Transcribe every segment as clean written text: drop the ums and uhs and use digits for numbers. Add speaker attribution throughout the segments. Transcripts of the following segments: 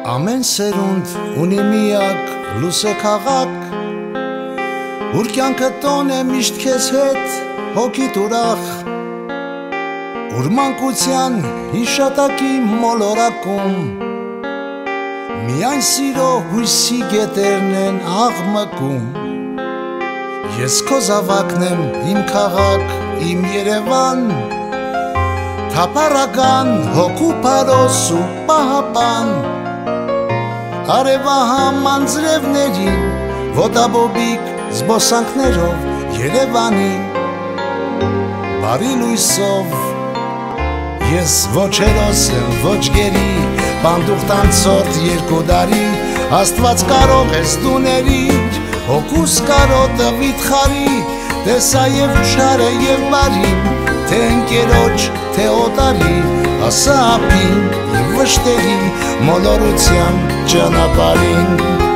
Speaker 1: Ամեն սերունդ ունի միակ լուսե քաղաք, ուր կյանքը տոն է միշտ քեզ հետ հոգիդ ուրախ, ուր մանկության հիշատակի մոլորակում միայն սիրո հույսի գետերն են աղմկում։ Ես քո զավակն եմ, իմ քաղաք, իմ Երևան, թափառական հոգու փարոս ու պահապան, արևահամ անձրևներին ոտաբոբիկ զբոսանքներով Երևանի բարի լույսով ես ոչ հերոս եմ, ոչ գերի, բանդուղտան ցորտ երկու դարի, Աստված կարող ես դու ներիր, հոգուս կարոտը վիթխարի, տեսա և չարը և բարին, թե ընկերոջ, թե օտարի, ասա ափին և վշտերի մոլորության ճանապարհին։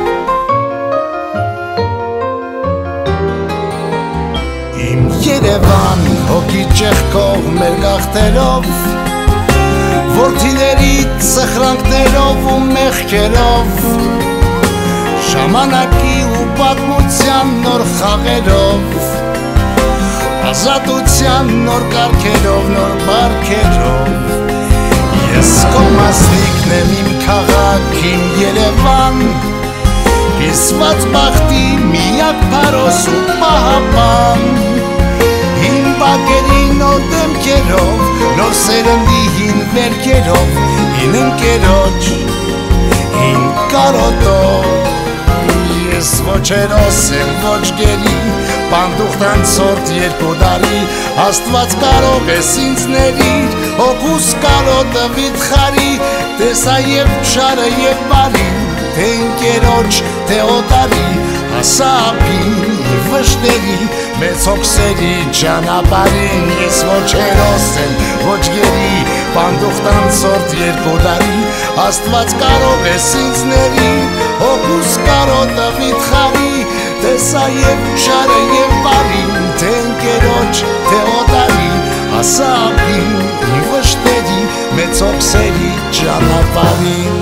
Speaker 1: Իմ Երևան հոգի ճեղքով մեր գաղթերով, որդիներիդ սխրանքներով ու մեղքերով, ժամանակի ու պատմության նոր խաղերով, ազատության նոր կարգերով, նոր բարքերով, ես քո մասնիկն եմ, իմ քաղաք, իմ Երևան, կիսված բախտի միակ փարոս ու պահապան, հին բակերի նոր դեմքերով, նոր սերնդի հին վերքերով, հին ընկերոջ, հին կարոտով, ես ոչ հերոս եմ, ոչ գերի, բանդուղտան ցորտ երկու դարի, Աստված կարող ես ինձ ներիր, հոգուս կարոտը վիթխարի, տեսա և չարը և բարին, թե ընկերոջ, թե օտարի, ասա ափին և վշտերի մեծ հոգսերի ճանապարհին, ես ոչ հերոս եմ, ոչ գերի, բանդուղտան ցորտ երկու դարի, Աստված կարող ես ինձ ներիր, հոգուս կարոտը վիթխարի, տեսա և չարը և բարին, թե ընկերոջ, թե օտարի, ասա ափին և վշտերի մեծ հոգսերի ճանապարհին։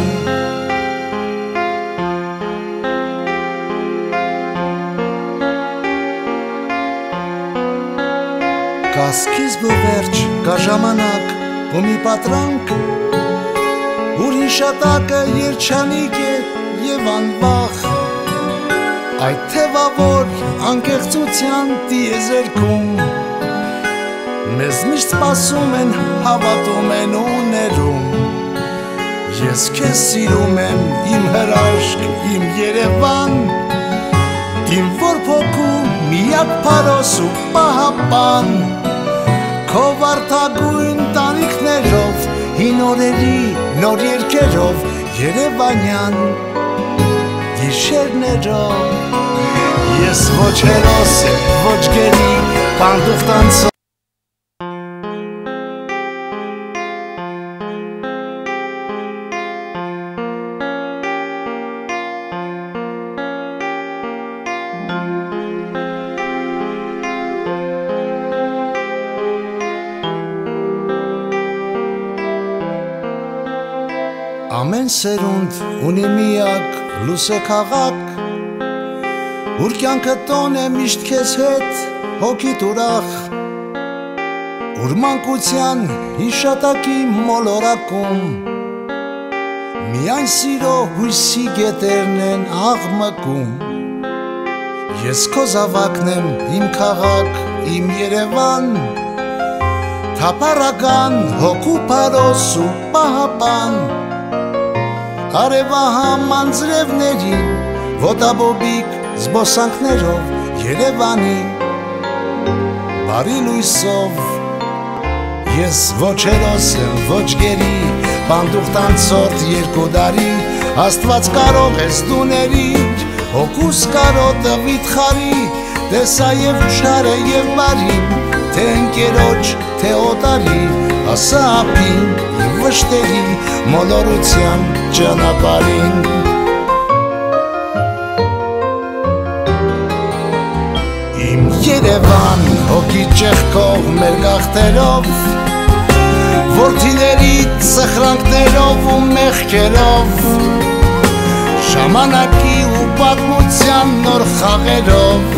Speaker 1: Կա սկիզբ ու վերջ, կա ժամանակ ու մի պատրանք, ուր հիշատակը երջանիկ է և անվախ, այդ թևավոր անկեղծության տիեզերքում մեզ միշտ սպասում են, հավատում են ու ներում, ես քեզ սիրում եմ, իմ հրաշք, իմ Երևան, իմ որփոքու միակ փարոս ու պահապան, քո վարդագույն տանիքներով, հին օրերի նոր երգերով, երևանյան գիշերներով, ես ոչ հերոս եմ, ոչ գերի, բանդուղտան ցորտ Ամեն սերունդ ունի միակ լուսե քաղաք, ուր կյանքը տոն է միշտ քեզ հետ հոգիդ ուրախ, ուր մանկության հիշատակի մոլորակում միայն սիրո հույսի գետերն են աղմկում, ես քո զավակն եմ, իմ քաղաք, իմ Երևան, թափառական հոգու փարոս ու պահապան, արևահամ անձրևներին ոտաբոբիկ զբոսանքներով Երևանի բարի լույսով, ես ոչ հերոս եմ, ոչ գերի, բանդուղտան ցորտ երկու դարի, Աստված կարող ես դու ներիր, հոգուս կարոտը վիթխարի, տեսա և չարը և բարին, թե ընկերոջ, թե օտարի, ասա ափին և վշտերի մոլորության ճանապարհին։ Իմ Երևան հոգի ճեղքով մեր գաղթերով, որդիներիդ սխրանքներով ու մեղքերով, ժամանակի ու պատմության նոր խաղերով,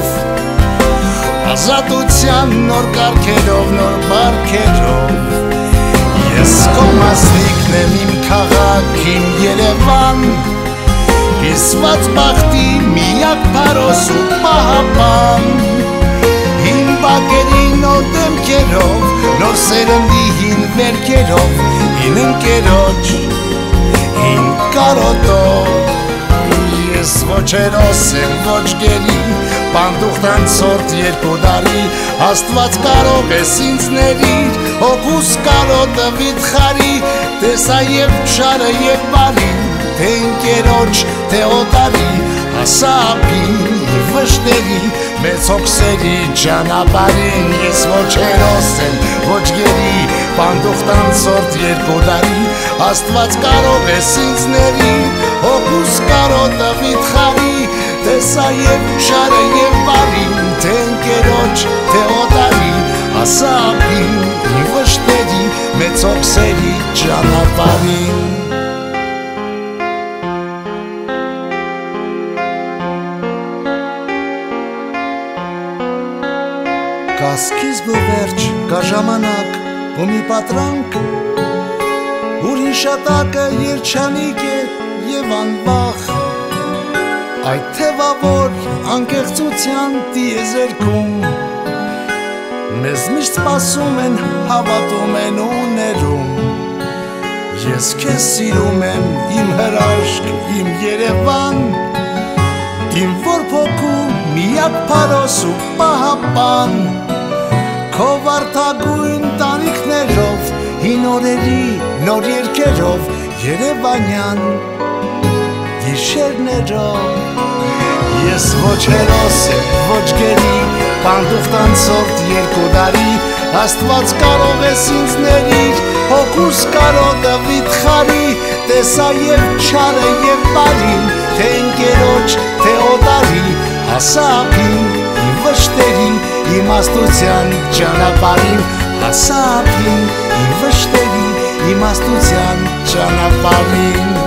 Speaker 1: ազատության նոր կարգերով, նոր բարքերով, ես քո մասնիկն եմ, իմ քաղաք, իմ Երևան, կիսված բախտի միակ փարոս ու պահապան, հին բակերի նոր դեմքերով, նոր սերնդի հին վերքերով, հին ընկերոջ, հին կարոտով, ես ոչ հերոս եմ, ոչ գերի, պանդուխտան ցորդ երկու դարի, Աստված կարող ես ինձ ների, հոգուս կարոտը վիթխարի, տեսա և շարը և բարին, թե ընկերոջ, թե օտարի, հասա ափին և վշտերի, մեծ հոգսերի ճանապարհին, ես ոչ հերոս եմ, ոչ գերի, պանդուխտան ցորդ երկու դարի, Աստված կարող ես ինձ ների, հոգուս կարոտը վիթխարի, տեսա և շարը և բարին, թե ընկերոջ, թե օտարի, հասա ափին և վշտերի, մեծ հոգսերի ճանապարհին։ Կա սկիզբ ու վերջ, կա ժամանակ ու մի պատրանք, ուր հիշատակը երջանիկ է և անվախ, այդ թևավոր անկեղծության տիեզերքում, մեզ միշտ սպասում են, հավատում են ու ներում, ես քեզ սիրում եմ, իմ հրաշք, իմ Երևան, իմ որփոքու միակ փարոս ու պահապան, քո վարդագույն տանիքներով, հին օրերի նոր երգերով, երևանյան գիշերներով, ես ոչ հերոս եմ, ոչ գերի, պանդուխտան ցորդ երկու դարի, Աստված կարող ես ինձ ների, հոգուս կարոտը վիթխարի, տեսա և չարը և բարին, թե ընկերոջ, թե օտարի, հասա ափին իմ վշտերի, իմաստության ճանապարհին, հասա ափին իմ վշտերի, իմաստության ճանապարհին։